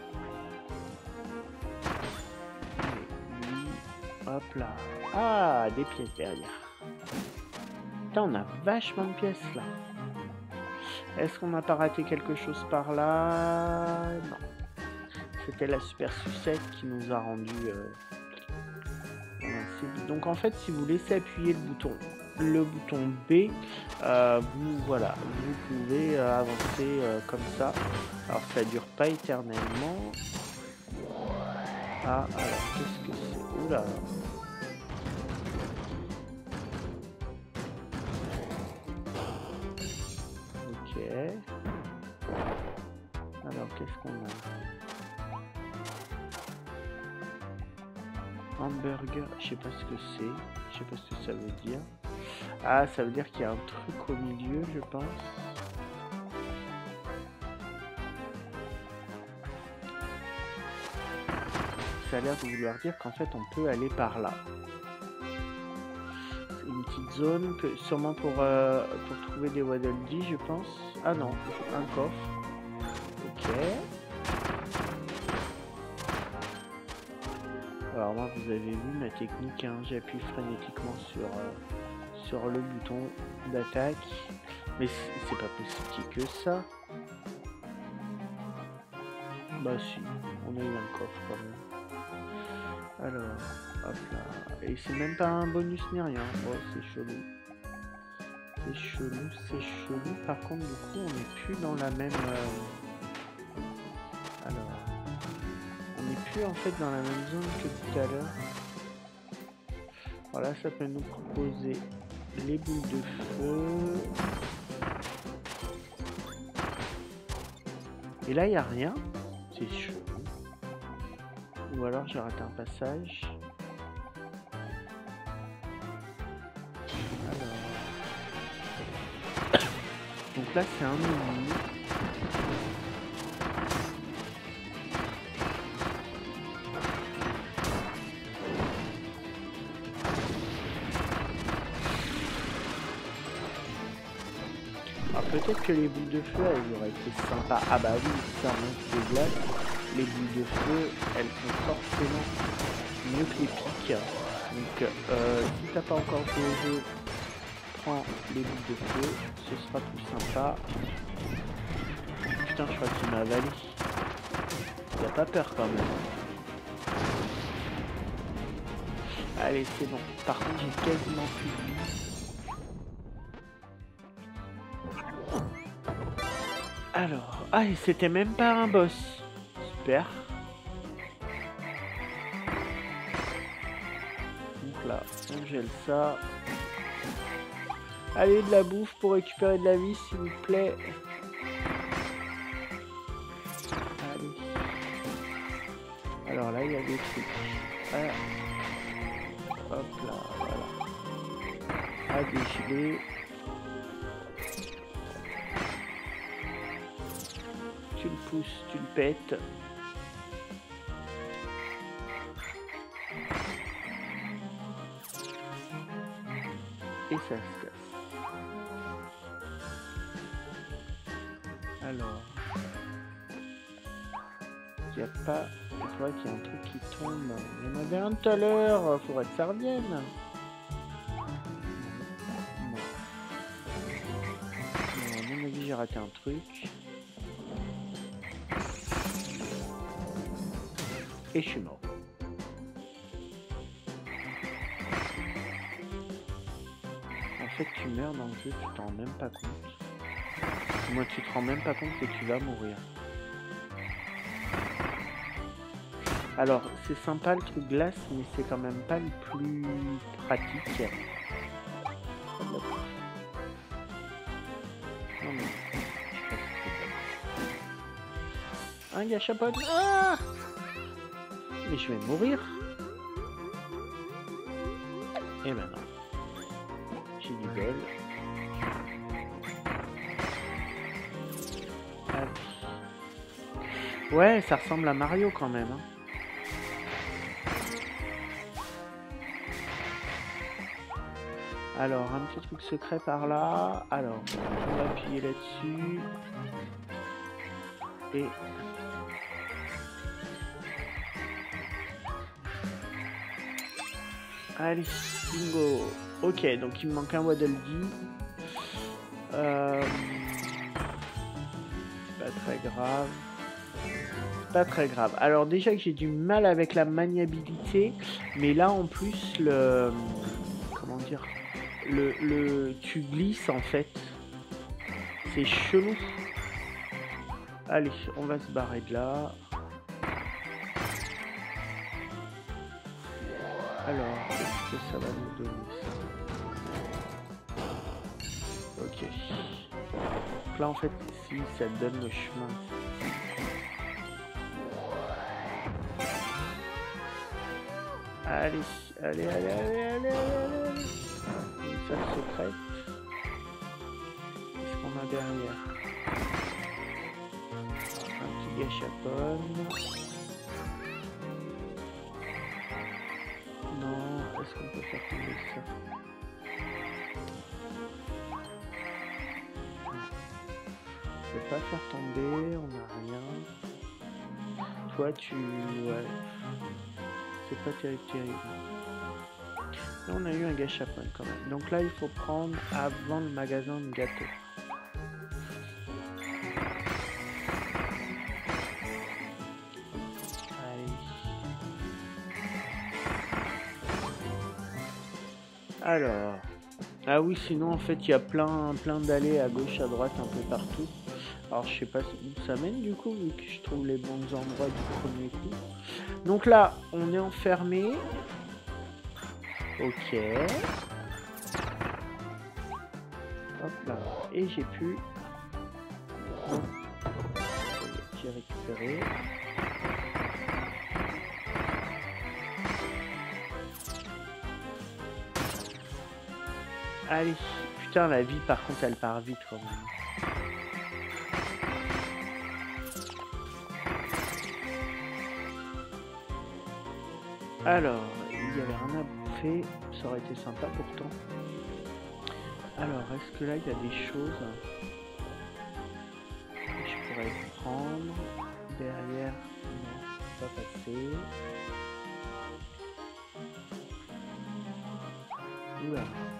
Hop là. Ah, des pièces derrière. Putain, on a vachement de pièces là. Est-ce qu'on n'a pas raté quelque chose par là? Non. C'était la super sucette qui nous a rendu invincible. Donc en fait, si vous laissez appuyer le bouton B, vous pouvez avancer comme ça. Alors ça dure pas éternellement. Ah, alors qu'est-ce que c'est? Oula. qu'est-ce qu'on a? Hamburger, je sais pas ce que c'est. Je sais pas ce que ça veut dire. Ah, ça veut dire qu'il y a un truc au milieu, je pense. Ça a l'air de vouloir dire qu'en fait, on peut aller par là. C'est une petite zone, sûrement pour trouver des Waddle Dee, je pense. Ah non, un coffre. Ok. Alors moi, vous avez vu ma technique, hein, j'appuie frénétiquement sur le bouton d'attaque. Mais c'est pas possible qu'il y ait que ça. Bah si, on a eu un coffre quand même. Alors, hop là. Et c'est même pas un bonus ni rien. Oh, c'est chelou. C'est chelou, c'est chelou. Par contre, du coup, on n'est plus dans la même... Alors... On n'est plus en fait dans la même zone que tout à l'heure. Voilà, ça peut nous proposer les boules de feu. Et là, il n'y a rien. C'est chelou. Ou alors j'ai raté un passage. Alors. Donc là c'est un ennemi. Alors peut-être que les boules de feu elles auraient été sympas. Ah bah oui, ça remonte des glaces. Les boules de feu, elles sont forcément mieux que les pics. Donc si t'as pas encore joué au jeu, prends les boules de feu, ce sera plus sympa. Putain, je crois qu'il m'a avalé. Il a pas peur quand même. Allez, c'est bon. Par contre, j'ai quasiment plus de vie. Alors, ah, et c'était même pas un boss. Super. Donc là, on gèle ça. Allez, de la bouffe pour récupérer de la vie, s'il vous plaît. Allez. Alors là, il y a des trucs. Ah. Hop là, voilà. À dégeler. Tu le pousses, tu le pètes. Et ça se casse. Alors, il n'y a pas... Je crois qu'il y a un truc qui tombe. Il y en avait un tout à l'heure. Faudrait que ça revienne. Non. Non, à mon avis, j'ai raté un truc. Et je suis mort. En fait, tu meurs dans le jeu, tu t'en rends même pas compte. Moi, tu te rends même pas compte que tu vas mourir. Alors, c'est sympa le truc glace, mais c'est quand même pas le plus pratique. Non, mais... Un gâchapon. Ah! Mais je vais mourir. Et maintenant, j'ai du bol. Ouais, ça ressemble à Mario quand même. Hein. Alors, un petit truc secret par là. Alors, on va appuyer là-dessus. Et... Allez, bingo. Ok, donc il me manque un Waddle Dee. Pas très grave. Pas très grave. Alors déjà que j'ai du mal avec la maniabilité, mais là en plus le... Comment dire, tu glisses en fait. C'est chelou. Allez, on va se barrer de là. Alors, est-ce que ça va nous donner ça? Ok. Donc là en fait, si ça te donne le chemin. Allez, allez, allez, allez, allez, allez, allez. Une salle secrète. Qu'est-ce qu'on a derrière? Un petit gâchapon. Non, est-ce qu'on peut faire tomber ça? On peut pas faire tomber, on n'a rien. Toi tu... ouais. C'est pas terrible. Là on a eu un gâchapon quand même. Donc là il faut prendre avant le magasin de gâteaux. Alors, ah oui, sinon en fait il y a plein d'allées à gauche, à droite, un peu partout. Alors je sais pas où ça mène du coup, vu que je trouve les bons endroits du premier coup. Donc là, on est enfermé. Ok. Hop là. Et j'ai pu... Bon. J'ai récupéré. Allez, putain la vie par contre elle part vite quand même. Alors, il y avait rien à bouffer, ça aurait été sympa pourtant. Alors, est-ce que là il y a des choses que je pourrais prendre derrière? Non, pas passer. Oula.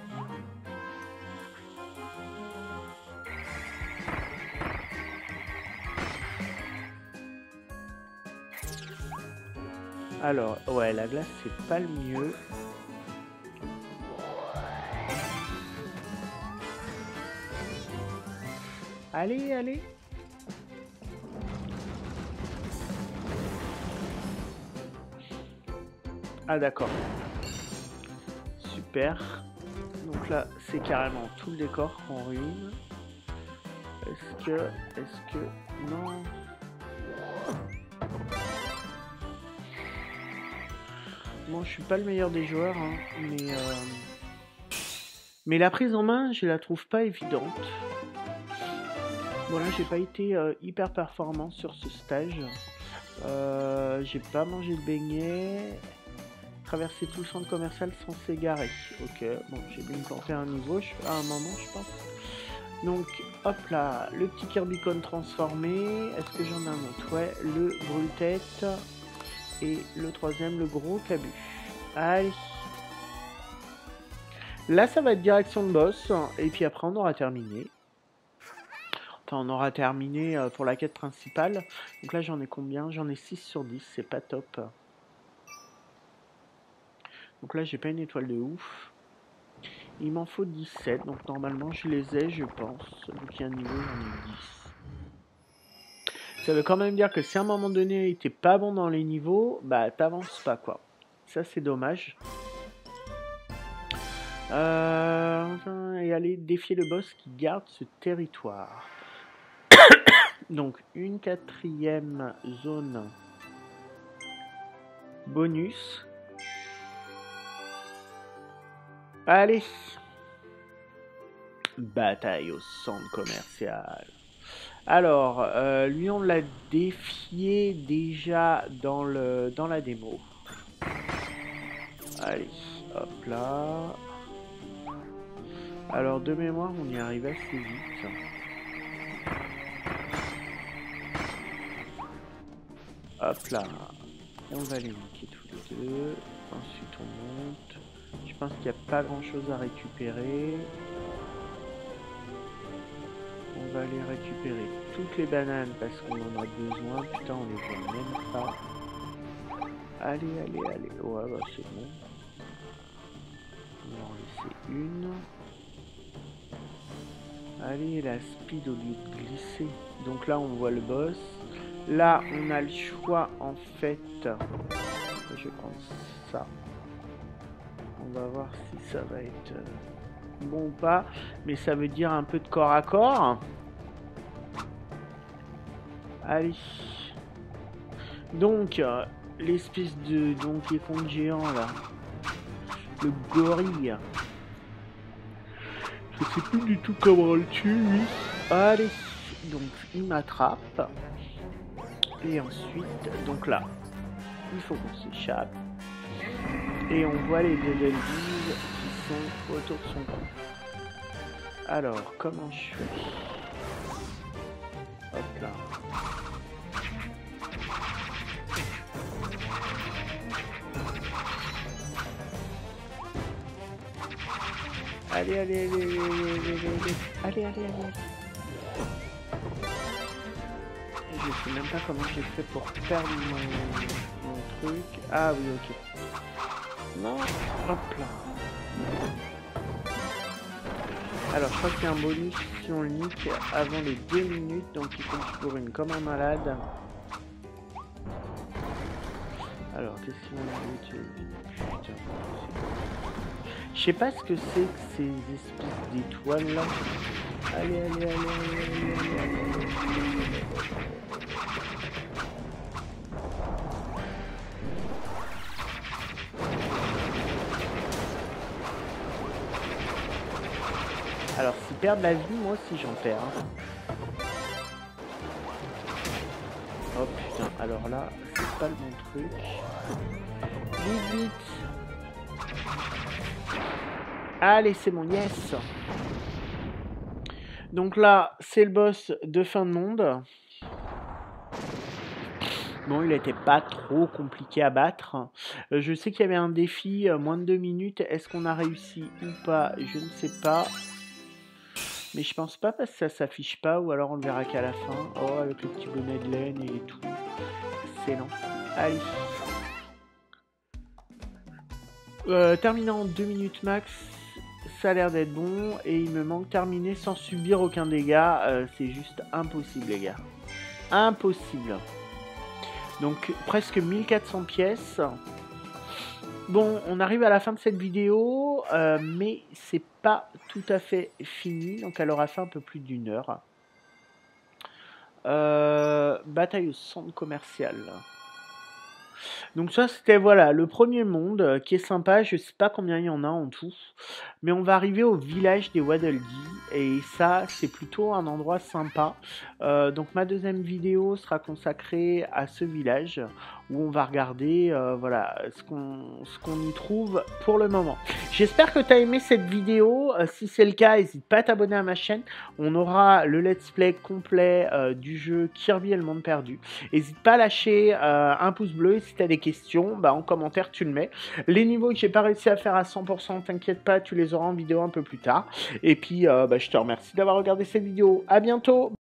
Alors, ouais, la glace, c'est pas le mieux. Allez, allez. Ah, d'accord. Super. Donc là, c'est carrément tout le décor qu'on ruine. Est-ce que... Non. Bon, je suis pas le meilleur des joueurs, hein, mais la prise en main, je la trouve pas évidente. Bon là, j'ai pas été hyper performant sur ce stage. J'ai pas mangé de beignets. Traverser tout le centre commercial sans s'égarer. Ok, bon, j'ai bien planté un niveau à un moment, je pense. Donc, hop là, le petit Kirbycon transformé. Est-ce que j'en ai un autre? Ouais, le brûle-tête. Et le troisième, le gros cabu. Allez. Là, ça va être direction de boss. Et puis après, on aura terminé. Enfin, on aura terminé pour la quête principale. Donc là, j'en ai combien? J'en ai 6 sur 10. C'est pas top. Donc là, j'ai pas une étoile de ouf. Il m'en faut 17. Donc normalement, je les ai, je pense. Vu qu'il y a un niveau, j'en ai 10. Ça veut quand même dire que si à un moment donné t'es pas bon dans les niveaux, bah t'avances pas quoi. Ça c'est dommage. Et aller défier le boss qui garde ce territoire. Donc une 4e zone bonus. Allez. Bataille au centre commercial. Alors, lui on l'a défié déjà dans la démo. Allez, hop là. Alors de mémoire, on y arrive assez vite. Hop là. Et on va les niquer tous les deux. Ensuite on monte. Je pense qu'il n'y a pas grand chose à récupérer. On va aller récupérer toutes les bananes parce qu'on en a besoin. Putain, on les voit même pas. Allez, allez, allez. Ouais, bah c'est bon. On va en laisser une. Allez, la speed au lieu de glisser. Donc là, on voit le boss. Là, on a le choix en fait. Je vais prendre ça. On va voir si ça va être bon ou pas. Mais ça veut dire un peu de corps à corps. Allez. Donc, l'espèce de Donkey Kong géant là. Le gorille. Je sais plus du tout comment on le tue lui. Allez, donc il m'attrape. Et ensuite, donc là, il faut qu'on s'échappe. Et on voit les Devil Bees qui sont autour de son cou. Alors, comment je fais? Hop là. Allez, allez, allez, allez, allez, allez, allez, allez. Je sais même pas comment j'ai fait pour perdre mon truc. Ah oui, ok. Non, hop là. Alors, je crois qu'il y a un bonus si on le nique avant les 2 minutes, donc il faut que je cours une comme un malade. Alors, qu'est-ce qu'on a vu? Putain, je sais pas ce que c'est que ces espèces d'étoiles là. Allez, allez, allez, allez, allez, allez, allez. Alors, s'ils perdent la vie, moi aussi j'en perds. Hein. Oh putain, alors là, c'est pas le bon truc. Vite, vite. Allez, c'est mon yes. Donc là, c'est le boss de fin de monde. Bon, il n'était pas trop compliqué à battre. Je sais qu'il y avait un défi, moins de 2 minutes. Est-ce qu'on a réussi ou pas? Je ne sais pas. Mais je pense pas parce que ça s'affiche pas, ou alors on le verra qu'à la fin. Oh, avec le petit bonnet de laine et tout. Excellent. Allez. Terminé en 2 minutes max. Ça a l'air d'être bon. Et il me manque terminer sans subir aucun dégât. C'est juste impossible, les gars. Impossible. Donc presque 1400 pièces. Bon, on arrive à la fin de cette vidéo, mais c'est pas tout à fait fini. Donc elle aura fait un peu plus d'1 heure. Bataille au centre commercial. Donc ça, c'était voilà le premier monde qui est sympa. Je sais pas combien il y en a en tout, mais on va arriver au village des Waddle Dee et ça, c'est plutôt un endroit sympa. Donc ma deuxième vidéo sera consacrée à ce village où on va regarder voilà ce qu'on y trouve pour le moment. J'espère que tu as aimé cette vidéo. Si c'est le cas, n'hésite pas à t'abonner à ma chaîne. On aura le let's play complet du jeu Kirby et le monde perdu. N'hésite pas à lâcher un pouce bleu et si tu as des questions, bah, en commentaire tu le mets. Les niveaux que j'ai pas réussi à faire à 100%, t'inquiète pas, tu les auras en vidéo un peu plus tard. Et puis bah, je te remercie d'avoir regardé cette vidéo. À bientôt.